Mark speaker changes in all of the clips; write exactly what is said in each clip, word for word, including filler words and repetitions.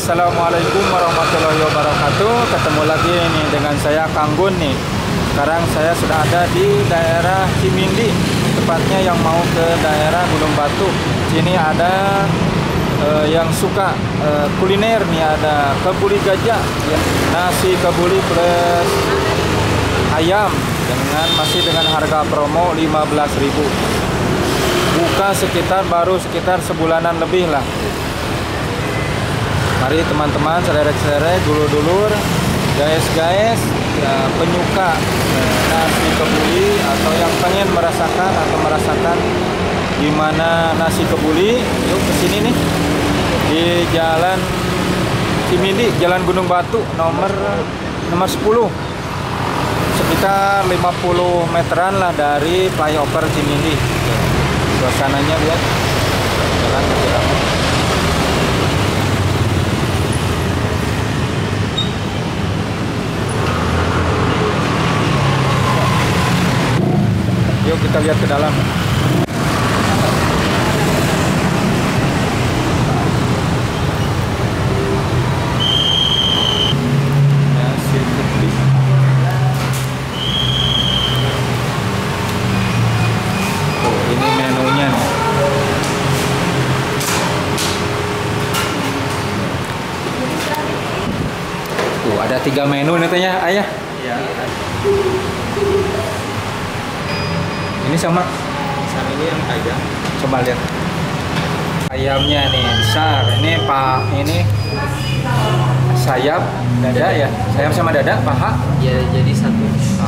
Speaker 1: Assalamualaikum warahmatullahi wabarakatuh. Ketemu lagi nih dengan saya Kang Gun nih. Sekarang saya sudah ada di daerah Cimindi, tepatnya yang mau ke daerah Gunung Batu. Sini ada uh, yang suka uh, kuliner nih, ada kebuli gajah, ya. Nasi kebuli plus ayam dengan masih dengan harga promo lima belas ribu. Buka sekitar baru sekitar sebulanan lebih lah. Mari teman-teman, saudara-saudara, dulur-dulur, guys-guys, ya, penyuka eh, nasi kebuli atau yang pengen merasakan atau merasakan gimana nasi kebuli, yuk kesini nih di Jalan Cimindi, Jalan Gunung Batu, nomor nomor sepuluh, sekitar lima puluh meteran lah dari flyover Cimindi. Suasananya lihat, jalan jalan. Yuk kita lihat ke dalam. Nasi kebuli. Oh, ini menunya nih. Tuh ada tiga menu nih tanya ayah.
Speaker 2: Ya.
Speaker 1: Ini sama
Speaker 2: Sama ini yang ayam.
Speaker 1: coba lihat ayamnya nih besar. Ini pak ini sayap dada ya, sayap sama dada paha
Speaker 2: Ya, jadi satu.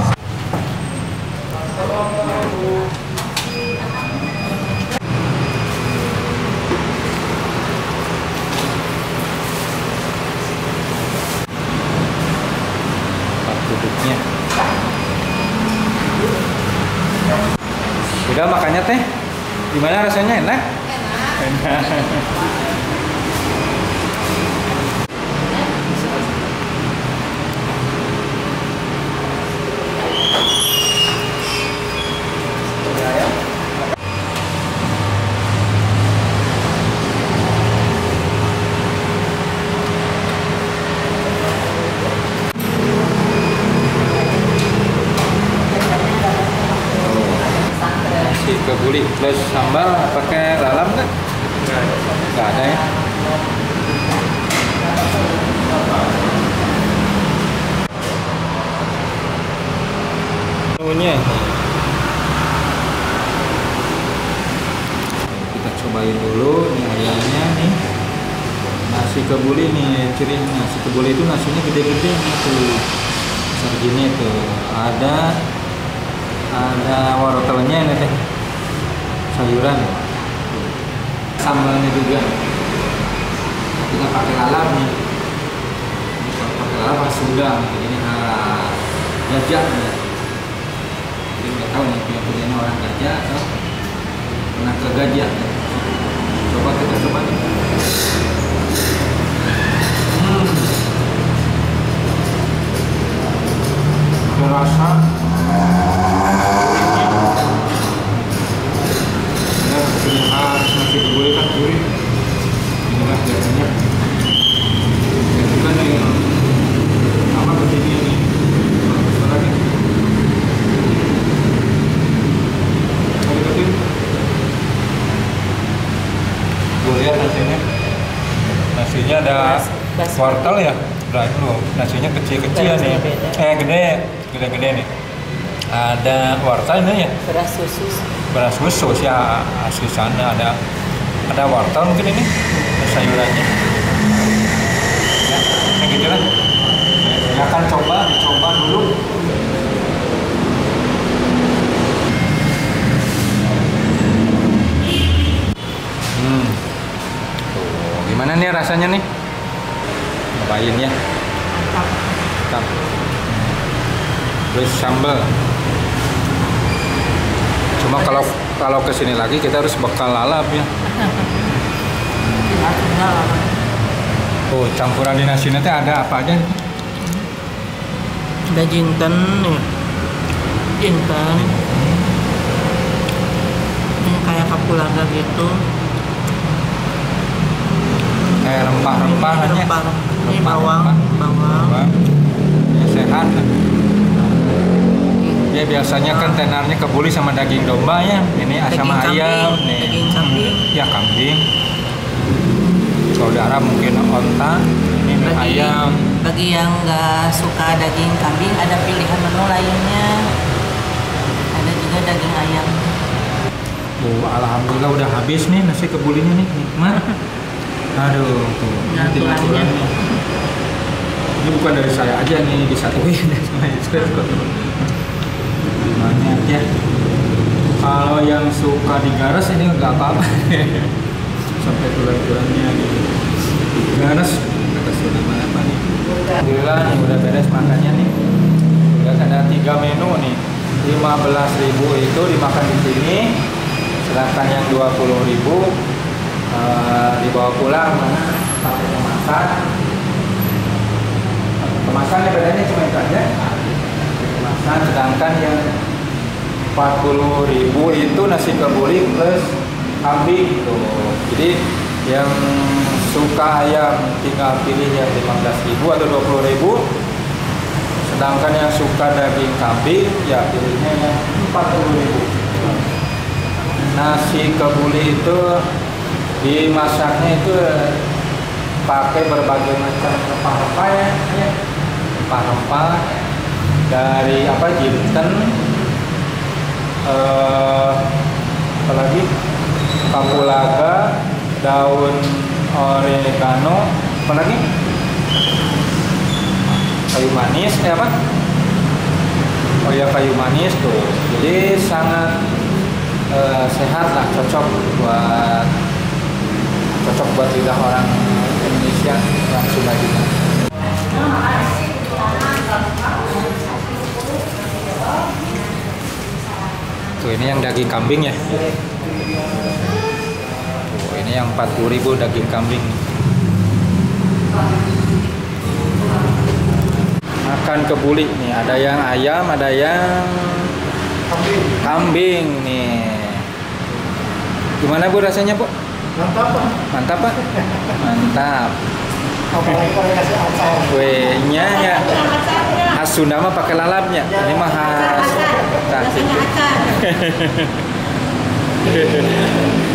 Speaker 1: tempat duduknya. Udah makannya teh, gimana rasanya, enak? Enak. Enak. Nasi kebuli plus sambal pakai lalam nggak? Nggak ada ya. Menunya kita cobain dulu nih ayamnya nih. Nasi kebuli nih, ciri nasi kebuli itu nasinya gede-gede nih tuh, besar gini tuh. Ada ada wortelnya ini teh, sayuran, sambalnya juga. Kita pakai lalap nih, kalau pakai lalap sudah ini khas gajah ya. Jadi nggak tahu nih punya punyanya orang gajah atau pernah ke gajah. Coba kita coba nih. Hmm. Ada rasa. Punya khas nasi kebuli kan gurih. Inilah biasanya. Dan juga nih apa begini nih. Apa lagi? Mau deketin? Gue lihat nasinya. Nasinya ada wortel ya. Udah itu nasinya kecil-kecil nih. Eh gede, gede-gede nih. Ada wortel ini ya.
Speaker 3: Beras khusus.
Speaker 1: Beras khusus ya, asli sana ada ada wortel mungkin ini, ada sayurannya ya, kayak gitu lah. Saya akan coba dicoba dulu. Hmm tuh gimana nih rasanya nih, cobain ya. Mantap. Terus sambal. Cuma kalau kalau kesini lagi kita harus bekal lalap ya. Oh, campuran di nasi nanti ada apa aja?
Speaker 3: Ada jinten nih, jinten, ini kayak kapulaga gitu.
Speaker 1: Kayak rempah-rempah rempah-rempahnya.
Speaker 3: Rempah-rempah. Ini bawang, bawang.
Speaker 1: Bawang. Ya, sehat. Ya biasanya kan tenarnya kebuli sama daging domba ya. Ini
Speaker 3: Daging
Speaker 1: sama
Speaker 3: kambing,
Speaker 1: ayam nih.
Speaker 3: daging kambing.
Speaker 1: Ya kambing. Saudara mungkin onta. Ini mie
Speaker 3: Bagi,
Speaker 1: ayam.
Speaker 3: bagi yang nggak suka daging kambing, ada pilihan menu lainnya. Ada juga daging ayam.
Speaker 1: Oh, alhamdulillah udah habis nih nasi kebulinya nih, nikmat. Aduh, tuh.
Speaker 3: Nah,
Speaker 1: Ini tinggal
Speaker 3: tulangnya.
Speaker 1: tulangnya. Ini bukan dari saya aja nih, disatuin sama Yusuf. Gimana aja. Kalau yang suka digaras ini nggak apa-apa. Sampai tulang-tulangnya digaras, nggak kasih nama apa nih. Alhamdulillah nih udah beres makannya nih. Udah ada tiga menu nih. lima belas ribu itu dimakan di sini. Sedangkan yang dua puluh ribu uh, dibawa pulang pakai kemasan. Kemasannya bedanya cuma itu aja. Kemasan, sedangkan yang empat puluh ribu itu nasi kebuli plus kambing tuh. Jadi yang suka ayam tinggal pilih yang lima belas ribu atau dua puluh ribu. Sedangkan yang suka daging kambing ya pilihnya yang empat puluh ribu. Nasi kebuli itu dimasaknya itu pakai berbagai macam rempah-rempah ya, ya. Rempah-rempah dari apa jinten, eh, apalagi kapulaga, daun oregano, apalagi kayu manis, eh apa? Oh ya kayu manis tuh. Jadi sangat Uh, sehat lah, cocok buat cocok buat lidah orang Indonesia yang sudah juga. Tuh ini yang daging kambing ya. Tuh ini yang empat puluh ribu daging kambing. Makan kebuli nih, ada yang ayam, ada yang kambing, kambing nih. Gimana Bu rasanya Bu?
Speaker 4: Mantap Pak.
Speaker 1: Mantap Pak? Mantap.
Speaker 4: Apalagi kalau kasih acar.
Speaker 1: Kuenya ya khas Sunda mah pakai lalapnya. Ini mah khas.
Speaker 5: Rasanya acar.